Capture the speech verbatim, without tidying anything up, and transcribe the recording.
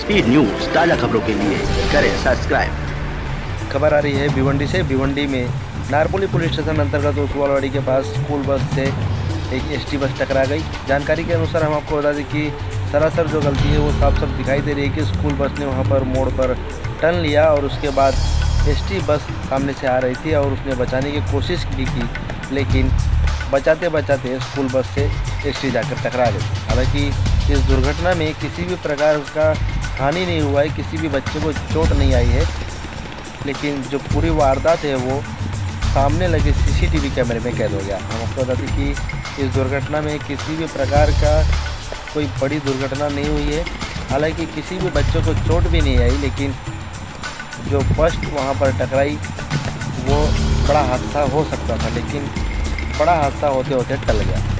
SP news ताज़ा खबरों के लिए करें सब्सक्राइब। खबर आ रही है भिवंडी से। भिवंडी में नारपोली पुलिस स्टेशन अंतर्गत ओसवालवाड़ी के पास स्कूल बस से एक एसटी बस टकरा गई। जानकारी के अनुसार हम आपको बता दें कि सरासर जो गलती है वो साफ साफ दिखाई दे रही है कि स्कूल बस ने वहां पर मोड़ पर टर्न लिया और उसके बाद एसटी बस सामने से आ रही थी और उसने बचाने की कोशिश भी की, लेकिन बचाते बचाते स्कूल बस से एसटी जाकर टकरा गई। हालांकि इस दुर्घटना में किसी भी प्रकार का हानि नहीं हुआ है, किसी भी बच्चे को चोट नहीं आई है, लेकिन जो पूरी वारदात है वो सामने लगे सीसीटीवी कैमरे में कैद हो गया। हम आपको बता दें कि इस दुर्घटना में किसी भी प्रकार का कोई बड़ी दुर्घटना नहीं हुई है। हालांकि किसी भी बच्चों को चोट भी नहीं आई, लेकिन जो फर्स्ट वहाँ पर टकराई वो बड़ा हादसा हो सकता था, लेकिन बड़ा हादसा होते होते टल गया।